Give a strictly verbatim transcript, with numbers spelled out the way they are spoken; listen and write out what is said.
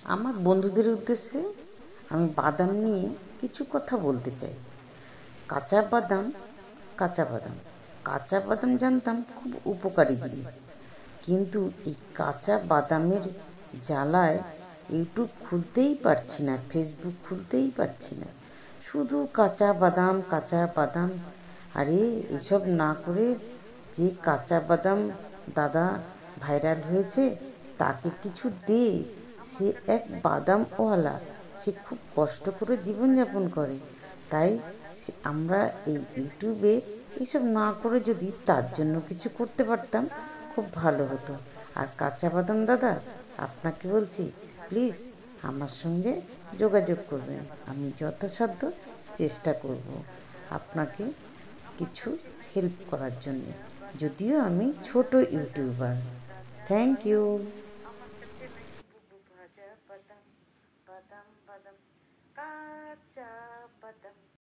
আমার বন্ধুদের উদ্দেশ্যে আমি বাদাম নিয়ে কিছু কথা বলতে চাই। কাঁচা বাদাম কাঁচা বাদাম কাঁচা বাদাম জানতাম খুব উপকারী জিনিস, কিন্তু এই কাঁচা বাদামের জ্বালায় ইউটিউব খুলতেই পারছি না, ফেসবুক খুলতেই পারছি না। শুধু কাঁচা বাদাম কাঁচা বাদাম। আরে এসব না করে যে কাঁচা বাদাম দাদা ভাইরাল হয়েছে তাকে কিছু দে। সে এক বাদামওয়ালা, সে খুব কষ্ট করে জীবনযাপন করে। তাই আমরা এই ইউটিউবে এসব না করে যদি তার জন্য কিছু করতে পারতাম খুব ভালো হতো। আর কাঁচা বাদাম দাদা, আপনাকে বলছি প্লিজ আমার সঙ্গে যোগাযোগ করবেন। আমি যথাসাধ্য চেষ্টা করব আপনাকে কিছু হেল্প করার জন্য, যদিও আমি ছোট ইউটিউবার। Thank you. আমার কাছে নাই বুবু ভাজা বাদাম বাদাম বাদাম